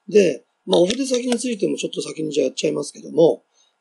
で、お筆先についてもちょっと先にじゃあやっちゃいますけども、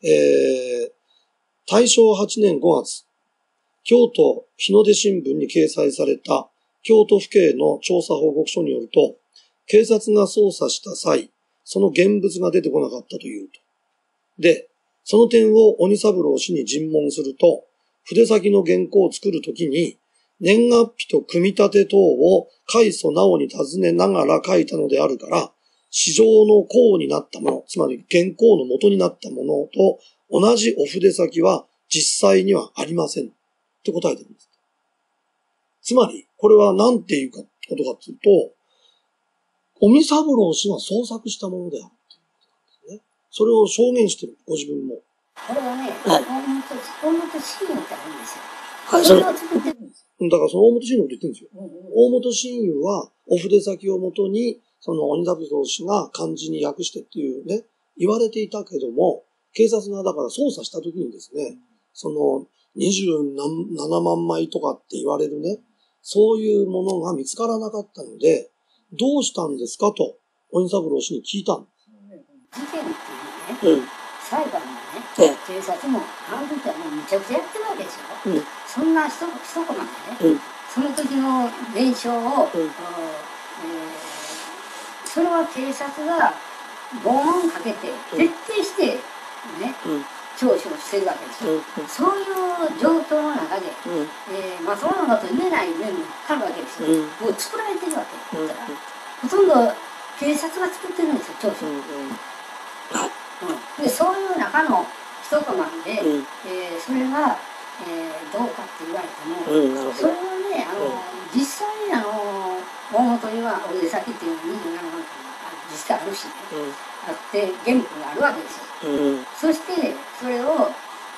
大正8年5月、京都日の出新聞に掲載された京都府警の調査報告書によると、警察が捜査した際、その現物が出てこなかったというと。で、その点を鬼三郎氏に尋問すると、筆先の原稿を作るときに、年月日と組み立て等を開祖直に尋ねながら書いたのであるから、史上の項になったもの、つまり原稿の元になったものと同じお筆先は実際にはありません。って答えてるんです。つまり、これは何ていうことかというと、鬼三郎氏が創作したものであるっていうことなんですね。それを証言してる、ご自分も。 これはね、大本真雄ってあるんですよ。 はい、 それを作ってるんですよ。 だからその大本真雄のこと言ってるんですよ。大本真雄は、お筆先をもとに、その鬼三郎氏が漢字に訳してっていうね、言われていたけども、警察がだから捜査したときにですね、その27万枚とかって言われるね、そういうものが見つからなかったので、どうしたんですかと、鬼三郎氏に聞いたの。 事件っていうね、裁判もね、警察も、あの時はもうめちゃくちゃやってるわけですよ。そんな一コマでね、その時の伝承を、それは警察が拷問かけて、徹底して、ね、聴取をしてるわけですよ。そういう状況の中で、まともなこと言えない面もあるわけですよ。もう作られてるわけだから、ほとんど警察が作ってるんですよ、聴取。でそういう中の一コマで、それが、どうかって言われても、それはね、実際に大元にはお出先っていうのは27万件実際あるしね、あって原本があるわけですよ。そしてそれを、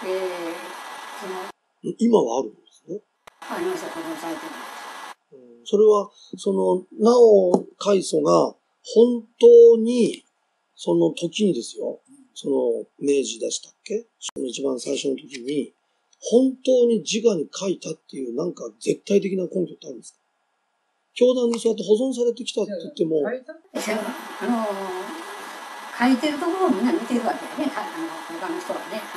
今はあるんですね。 ありました、保存されてる。 それはその直開祖が本当にその時にですよ、その明治でしたっけ、その一番最初の時に本当に自我に書いたっていうなんか絶対的な根拠ってあるんですか？教団にそうやって保存されてきたって言っても、 書いてるところをみんな見てるわけだね、他の人はね、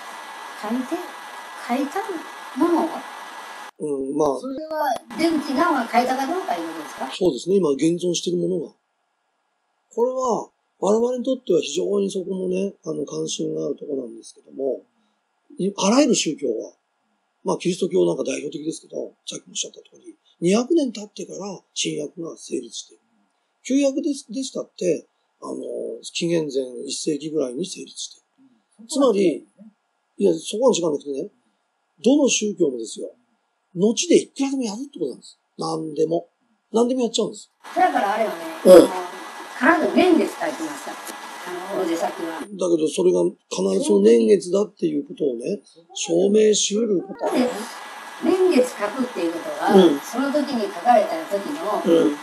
書いたものを、それは出口直が書いたかどうかいうことですか？ そうですね、今現存しているものが。これは我々にとっては非常にそこもね、関心があるところなんですけども、あらゆる宗教は、キリスト教なんか代表的ですけど、さっきもおっしゃった通り、200年経ってから新約が成立している。旧約でしたって、紀元前1世紀ぐらいに成立している。つまり、いや、そこは違うんですけどね、どの宗教もですよ、後でいくらでもやるってことなんです。何でもやっちゃうんです。 だからあれはね、必ず年月書いてました。大出先は。だけど、それが必ずその年月だっていうことをね、証明し得ることはね。 年月書くっていうことは、その時に書かれた時の、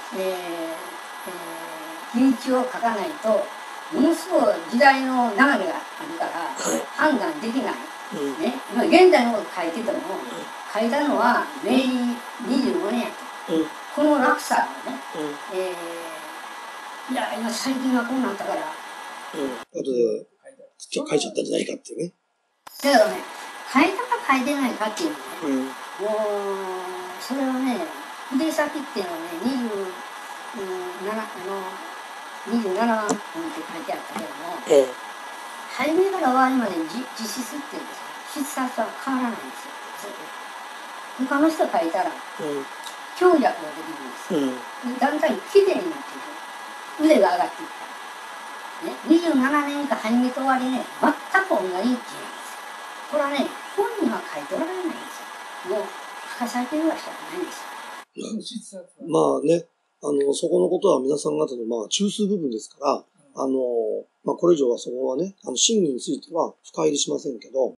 日にちを書かないと、ものすごい時代の流れがあるから、判断できない。ね、現代のこと書いてても、書いたのは明治25年やと。この落差がね、いや、今最近はこうなったから。 後で書いちゃったんじゃないかっていうね。 だからね、書いたか書いてないかっていうのね、もう、それはね、筆先っていうのはね、27万って書いてあったけども、初めから終わりまで実質っていうんですよ。筆冊は変わらないんですよ。他の人書いたら、強弱ができるんですよ。だんだんきれいになっていく。腕が上がっていった。ね、27年か初めと終わりね、全く同じ字なんですよ。これはね、本人は書いておられないんですよ。もう、書かされてるわけじゃないんですよ。 ね、そこのことは皆さん方の中枢部分ですから、これ以上はそこはね、真偽については深入りしませんけど、